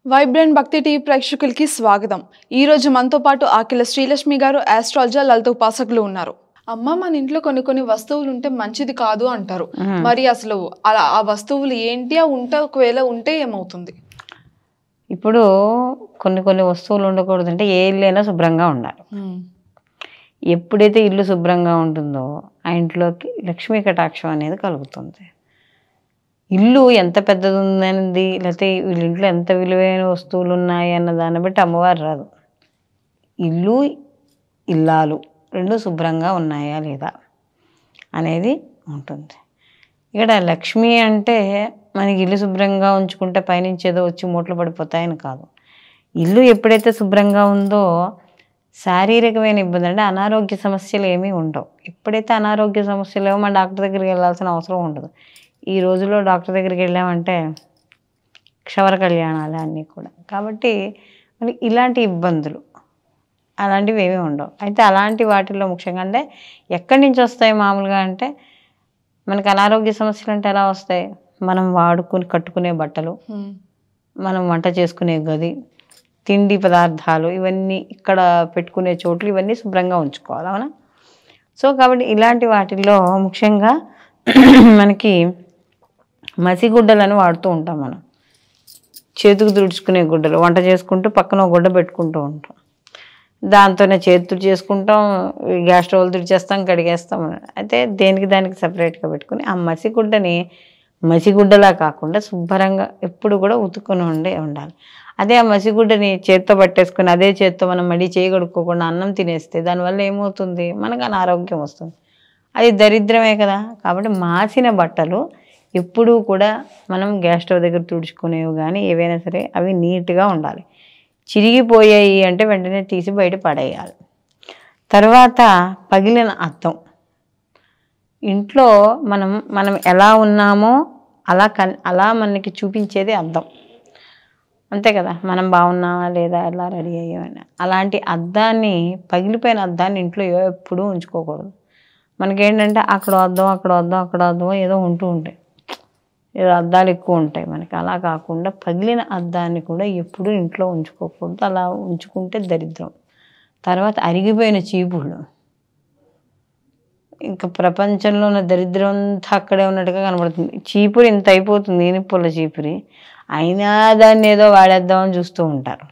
Vibrant భక్తి TV ప్రేక్షకులకి స్వాగతం. ఈ రోజు మనతో పాటు ఆకిల శ్రీలక్ష్మి గారు ఆస్ట్రాలజర్ లలిత ఉపాసకులు ఉన్నారు. అమ్మ మన ఇంట్లో కొన్ని వస్తువులు ఉంటే మంచిది కాదు అంటారు. మరి అసలు అలా ఆ వస్తువులు ఏంటి, ఆ ఉంటే ఒకవేళ ఉంటే ఏమవుతుంది? ఇప్పుడు కొన్ని వస్తువులు ఉండకూడదు అంటే ఏ ఇల్లు అయినా శుభ్రంగా ఉండాలి. ఎప్పుడైతే ఇల్లు శుభ్రంగా ఉంటుందో ఆ ఇంట్లోకి లక్ష్మీ కటాక్షం అనేది కలుగుతుంది. ఇల్లు ఎంత పెద్దది ఉందనేది లేకపోతే వీళ్ళ ఇంట్లో ఎంత విలువైన వస్తువులు ఉన్నాయి అన్న దాన్ని బట్టి అమ్మవారు రాదు. ఇల్లు ఇల్లాలు రెండు శుభ్రంగా ఉన్నాయా లేదా అనేది ఉంటుంది. ఇక్కడ లక్ష్మి అంటే మనకి ఇల్లు శుభ్రంగా ఉంచుకుంటే పైనుంచి ఏదో వచ్చి మూటలు పడిపోతాయని కాదు. ఇల్లు ఎప్పుడైతే శుభ్రంగా ఉందో శారీరకమైన ఇబ్బంది అంటే అనారోగ్య సమస్యలు ఏమీ ఉండవు. ఎప్పుడైతే అనారోగ్య సమస్యలు ఏమో మన డాక్టర్ దగ్గరికి వెళ్ళాల్సిన అవసరం ఉండదు. ఈ రోజుల్లో డాక్టర్ దగ్గరికి వెళ్ళామంటే క్షవర కళ్యాణాలు అన్నీ కూడా. కాబట్టి మనకి ఇలాంటి ఇబ్బందులు అలాంటివి ఏమీ ఉండవు. అయితే అలాంటి వాటిల్లో ముఖ్యంగా అంటే ఎక్కడి నుంచి వస్తాయి మామూలుగా అంటే మనకు అనారోగ్య సమస్యలు అంటే ఎలా వస్తాయి? మనం కట్టుకునే బట్టలు, మనం వంట చేసుకునే గది, తిండి పదార్థాలు, ఇవన్నీ ఇక్కడ పెట్టుకునే చోట్లు ఇవన్నీ శుభ్రంగా ఉంచుకోవాలి, అవునా? సో కాబట్టి ఇలాంటి వాటిల్లో ముఖ్యంగా మనకి మసిగుడ్డలను వాడుతూ ఉంటాం. మనం చేతుకు తుడుచుకునే గుడ్డలు, వంట చేసుకుంటూ పక్కన ఒక గుడ్డ పెట్టుకుంటూ ఉంటాం. దాంతోనే చేతులు చేసుకుంటాం, గ్యాస్ స్టవ్లు తుడిచేస్తాం, కడిగేస్తాం. అయితే దానికి సపరేట్గా పెట్టుకుని ఆ మసిగుడ్డని మసిగుడ్డలా కాకుండా శుభ్రంగా ఎప్పుడు కూడా ఉతుక్కుని ఉండాలి. అదే ఆ మసిగుడ్డని చేత్తో పట్టేసుకుని అదే చేత్తో మనం మళ్ళీ చేయగడుక్కోకుండా అన్నం తినేస్తే దానివల్ల ఏమవుతుంది? మనకు అనారోగ్యం వస్తుంది. అది దరిద్రమే కదా. కాబట్టి మాసిన బట్టలు ఎప్పుడూ కూడా మనం గ్యాస్ స్టవ్ దగ్గర తుడుచుకునేవి కానీ ఏవైనా సరే అవి నీట్గా ఉండాలి. చిరిగిపోయాయి అంటే వెంటనే తీసి బయట పడేయాలి. తర్వాత పగిలిన అద్దం, ఇంట్లో మనం ఎలా ఉన్నామో అలా మనకి చూపించేది అద్దం, అంతే కదా. మనం బాగున్నామా లేదా, ఎలా రెడీ అయ్యామని. అలాంటి అద్దాన్ని, పగిలిపోయిన అద్దాన్ని ఇంట్లో ఎప్పుడూ ఉంచుకోకూడదు. మనకేంటంటే అక్కడ అద్దం ఏదో ఉంటూ ఉంటాయి, ఏదో అద్దాలు ఎక్కువ ఉంటాయి మనకి. అలా కాకుండా పగిలిన అద్దాన్ని కూడా ఎప్పుడూ ఇంట్లో ఉంచుకోకూడదు. అలా ఉంచుకుంటే దరిద్రం. తర్వాత అరిగిపోయిన చీపుళ్ళు, ఇంకా ప్రపంచంలో ఉన్న దరిద్రం అంతా అక్కడే ఉన్నట్టుగా కనబడుతుంది. చీపురు ఇంత అయిపోతుంది, ఈనిపుల్ల చీపురి, అయినా దాన్ని ఏదో వాడేద్దామని చూస్తూ ఉంటారు,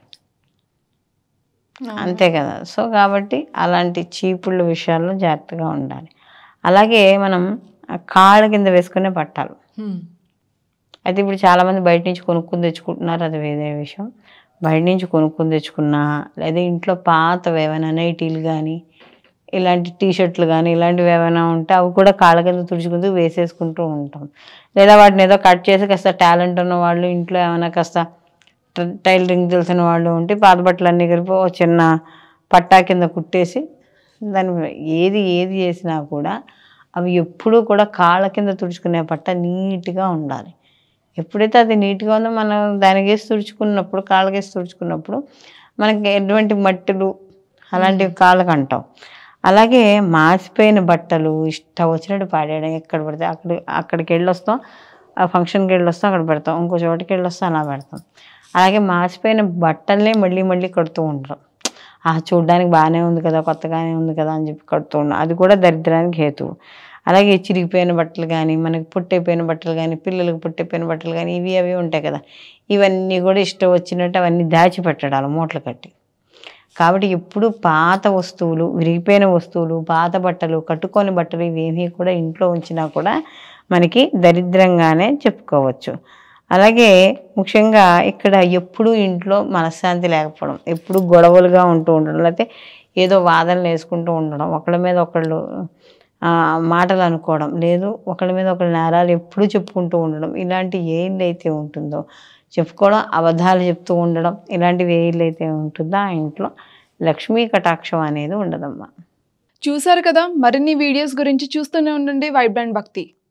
అంతే కదా. సో కాబట్టి అలాంటి చీపుళ్ళ విషయాల్లో జాగ్రత్తగా ఉండాలి. అలాగే మనం కాళ్ళ కింద వేసుకునే పట్టాలు, అయితే ఇప్పుడు చాలామంది బయట నుంచి కొనుక్కొని తెచ్చుకుంటున్నారు, అది వేరే విషయం. బయట నుంచి కొనుక్కొని తెచ్చుకున్నా లేదా ఇంట్లో పాతవి ఏమైనా నైటీలు కానీ ఇలాంటి టీషర్ట్లు కానీ ఇలాంటివి ఏమైనా ఉంటే అవి కూడా కాళ్ళ కింద తుడుచుకుంటూ వేసేసుకుంటూ ఉంటాం. లేదా వాటిని ఏదో కట్ చేసి కాస్త టాలెంట్ ఉన్న వాళ్ళు, ఇంట్లో ఏమైనా కాస్త టైలరింగ్ తెలిసిన వాళ్ళు ఉంటే పాత బట్టలన్నీ కలిపి ఒక చిన్న పట్టా కింద కుట్టేసి దాన్ని ఏది చేసినా కూడా అవి ఎప్పుడూ కూడా కాళ్ళ కింద తుడుచుకునే పట్ట నీట్గా ఉండాలి. ఎప్పుడైతే అది నీట్గా ఉందో మనం దానికి వేసి తుడుచుకున్నప్పుడు, కాళ్ళకి వేసి తుడుచుకున్నప్పుడు మనకి ఎటువంటి మట్టిలు అలాంటివి కాళ్ళకు అంటాం. అలాగే మాసిపోయిన బట్టలు ఇష్టం వచ్చినట్టు పాడేయడం, ఎక్కడ పడితే అక్కడికి వెళ్ళొస్తాం, ఆ ఫంక్షన్కి వెళ్ళొస్తాం, అక్కడ పెడతాం, ఇంకో చోటికి వెళ్ళొస్తాం, అలా పెడతాం. అలాగే మాసిపోయిన బట్టలనే మళ్ళీ కడుతూ ఉంటాం. చూడడానికి బాగానే ఉంది కదా, కొత్తగానే ఉంది కదా అని చెప్పి కడుతూ ఉన్నాం, అది కూడా దరిద్రానికి హేతువు. అలాగే చిరిగిపోయిన బట్టలు కానీ, మనకి పుట్టైపోయిన బట్టలు కానీ, పిల్లలకు పుట్టైపోయిన బట్టలు కానీ అవి ఉంటాయి కదా, ఇవన్నీ కూడా ఇష్టం వచ్చినట్టు అవన్నీ దాచిపెట్టడాలి మూటలు కట్టి. కాబట్టి ఎప్పుడు పాత వస్తువులు, విరిగిపోయిన వస్తువులు, పాత బట్టలు, కట్టుకొని బట్టలు ఇవేమీ కూడా ఇంట్లో ఉంచినా కూడా మనకి దరిద్రంగానే చెప్పుకోవచ్చు. అలాగే ముఖ్యంగా ఇక్కడ ఎప్పుడూ ఇంట్లో మనశ్శాంతి లేకపోవడం, ఎప్పుడు గొడవలుగా ఉంటూ ఉండడం, లేకపోతే ఏదో వాదనలు వేసుకుంటూ ఉండడం, ఒకళ్ళ మీద ఒకళ్ళు మాటలు అనుకోవడం, లేదు ఒకళ్ళ మీద ఒకళ్ళు నేరాలు ఎప్పుడూ చెప్పుకుంటూ ఉండడం, ఇలాంటి ఏ ఇల్లు అయితే ఉంటుందో చెప్పుకోవడం, అబద్ధాలు చెప్తూ ఉండడం, ఇలాంటివి ఏ ఇల్లు అయితే ఉంటుందో ఆ ఇంట్లో లక్ష్మీ కటాక్షం అనేది ఉండదమ్మా. చూసారు కదా, మరిన్ని వీడియోస్ గురించి చూస్తూనే ఉండండి వైబ్రెంట్ భక్తి.